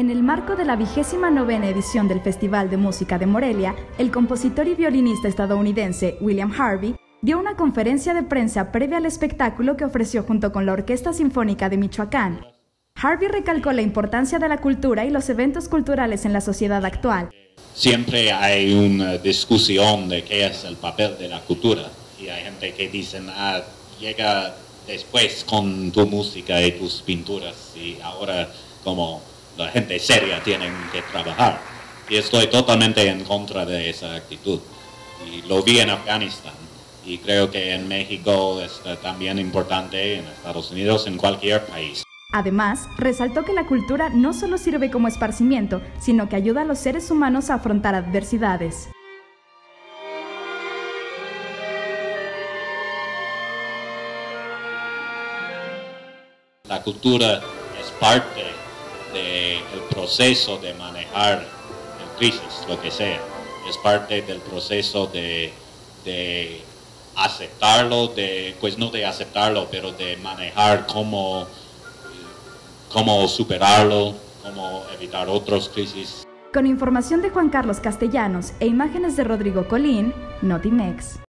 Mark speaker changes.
Speaker 1: En el marco de la 29ª edición del Festival de Música de Morelia, el compositor y violinista estadounidense William Harvey dio una conferencia de prensa previa al espectáculo que ofreció junto con la Orquesta Sinfónica de Michoacán. Harvey recalcó la importancia de la cultura y los eventos culturales en la sociedad actual.
Speaker 2: Siempre hay una discusión de qué es el papel de la cultura y hay gente que dicen, llega después con tu música y tus pinturas y ahora como la gente seria tiene que trabajar. Y estoy totalmente en contra de esa actitud. Y lo vi en Afganistán y creo que en México es también importante, en Estados Unidos, en cualquier país.
Speaker 1: Además, resaltó que la cultura no solo sirve como esparcimiento, sino que ayuda a los seres humanos a afrontar adversidades.
Speaker 2: La cultura es parte del proceso de manejar el crisis, lo que sea. Es parte del proceso de aceptarlo, pues no de aceptarlo, pero de manejar cómo superarlo, cómo evitar otras crisis.
Speaker 1: Con información de Juan Carlos Castellanos e imágenes de Rodrigo Colín, Notimex.